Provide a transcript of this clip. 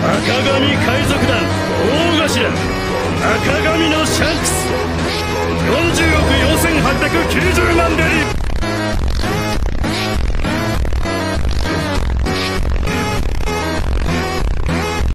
赤髪海賊団大頭赤髪のシャンクス。